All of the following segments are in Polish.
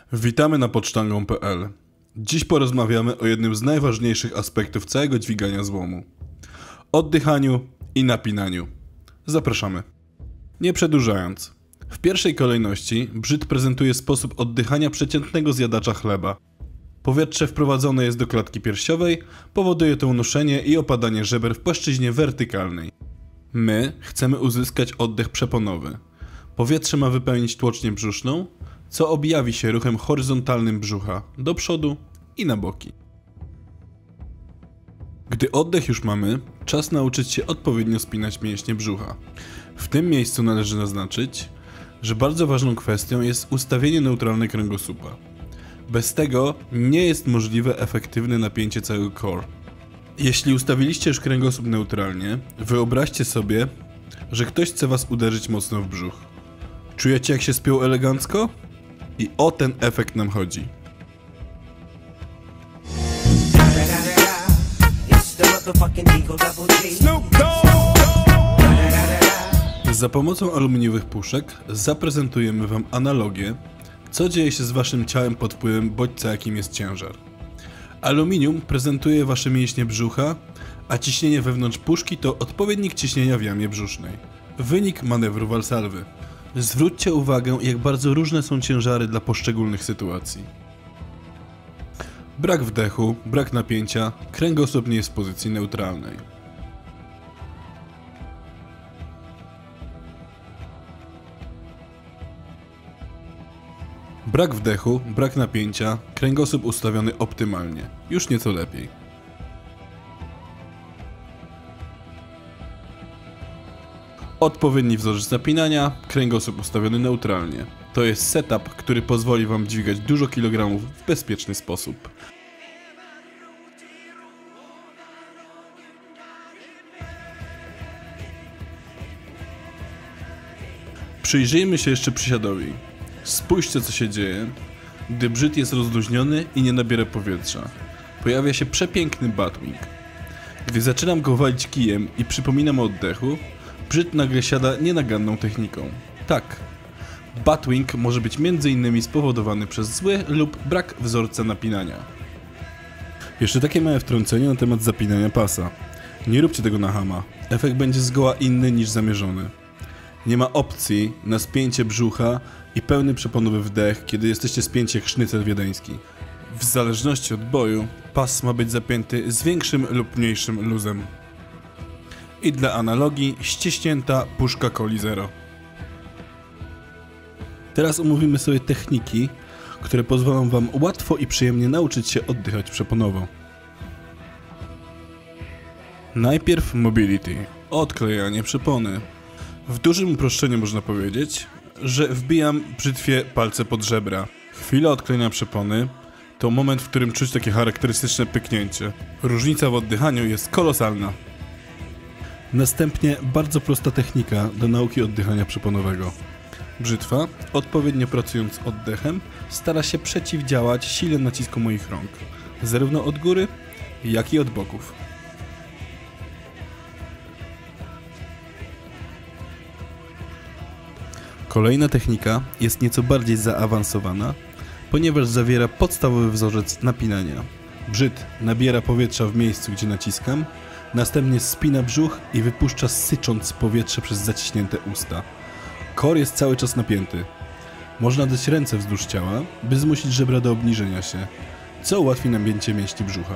Witamy na podsztangą.pl. Dziś porozmawiamy o jednym z najważniejszych aspektów całego dźwigania złomu. Oddychaniu i napinaniu. Zapraszamy. Nie przedłużając. W pierwszej kolejności Brzyd prezentuje sposób oddychania przeciętnego zjadacza chleba. Powietrze wprowadzone jest do klatki piersiowej, powoduje to unoszenie i opadanie żeber w płaszczyźnie wertykalnej. My chcemy uzyskać oddech przeponowy. Powietrze ma wypełnić tłocznię brzuszną, co objawi się ruchem horyzontalnym brzucha do przodu i na boki. Gdy oddech już mamy, czas nauczyć się odpowiednio spinać mięśnie brzucha. W tym miejscu należy zaznaczyć, że bardzo ważną kwestią jest ustawienie neutralne kręgosłupa. Bez tego nie jest możliwe efektywne napięcie całego core. Jeśli ustawiliście już kręgosłup neutralnie, wyobraźcie sobie, że ktoś chce was uderzyć mocno w brzuch. Czujecie, jak się spiął elegancko? I o ten efekt nam chodzi. Za pomocą aluminiowych puszek zaprezentujemy wam analogię, co dzieje się z waszym ciałem pod wpływem bodźca, jakim jest ciężar. Aluminium prezentuje wasze mięśnie brzucha, a ciśnienie wewnątrz puszki to odpowiednik ciśnienia w jamie brzusznej. Wynik manewru Valsalwy. Zwróćcie uwagę, jak bardzo różne są ciężary dla poszczególnych sytuacji. Brak wdechu, brak napięcia, kręgosłup nie jest w pozycji neutralnej. Brak wdechu, brak napięcia, kręgosłup ustawiony optymalnie, już nieco lepiej. Odpowiedni wzorzec napinania, kręgosłup ustawiony neutralnie. To jest setup, który pozwoli wam dźwigać dużo kilogramów w bezpieczny sposób. Przyjrzyjmy się jeszcze przysiadowi. Spójrzcie, co się dzieje, gdy brzyt jest rozluźniony i nie nabiera powietrza. Pojawia się przepiękny batwing. Gdy zaczynam go walić kijem i przypominam o oddechu, brzyt nagle siada nienaganną techniką. Tak, batwing może być m.in. spowodowany przez zły lub brak wzorca napinania. Jeszcze takie małe wtrącenie na temat zapinania pasa. Nie róbcie tego na chama, efekt będzie zgoła inny niż zamierzony. Nie ma opcji na spięcie brzucha i pełny przeponowy wdech, kiedy jesteście spięci jak sznycel wiedeński. W zależności od boju, pas ma być zapięty z większym lub mniejszym luzem. I dla analogii ściśnięta puszka Coli Zero. Teraz omówimy sobie techniki, które pozwolą wam łatwo i przyjemnie nauczyć się oddychać przeponowo. Najpierw mobility, odklejanie przepony. W dużym uproszczeniu można powiedzieć, że wbijam brzytwie palce pod żebra. Chwila odklejenia przepony to moment, w którym czuć takie charakterystyczne pyknięcie. Różnica w oddychaniu jest kolosalna. Następnie bardzo prosta technika do nauki oddychania przeponowego. Brzytwa, odpowiednio pracując oddechem, stara się przeciwdziałać sile nacisku moich rąk, zarówno od góry, jak i od boków. Kolejna technika jest nieco bardziej zaawansowana, ponieważ zawiera podstawowy wzorzec napinania. Brzyt nabiera powietrza w miejscu, gdzie naciskam, następnie spina brzuch i wypuszcza, sycząc powietrze przez zaciśnięte usta. Core jest cały czas napięty. Można dać ręce wzdłuż ciała, by zmusić żebra do obniżenia się, co ułatwi napięcie mięśni brzucha.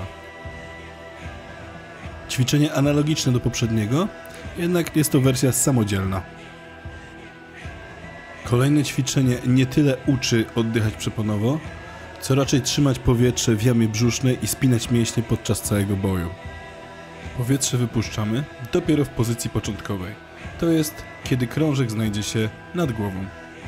Ćwiczenie analogiczne do poprzedniego, jednak jest to wersja samodzielna. Kolejne ćwiczenie nie tyle uczy oddychać przeponowo, co raczej trzymać powietrze w jamie brzusznej i spinać mięśnie podczas całego boju. Powietrze wypuszczamy dopiero w pozycji początkowej, to jest kiedy krążek znajdzie się nad głową.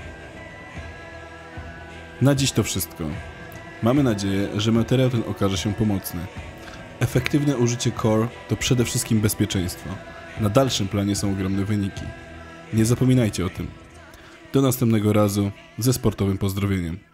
Na dziś to wszystko. Mamy nadzieję, że materiał ten okaże się pomocny. Efektywne użycie core to przede wszystkim bezpieczeństwo. Na dalszym planie są ogromne wyniki. Nie zapominajcie o tym. Do następnego razu ze sportowym pozdrowieniem.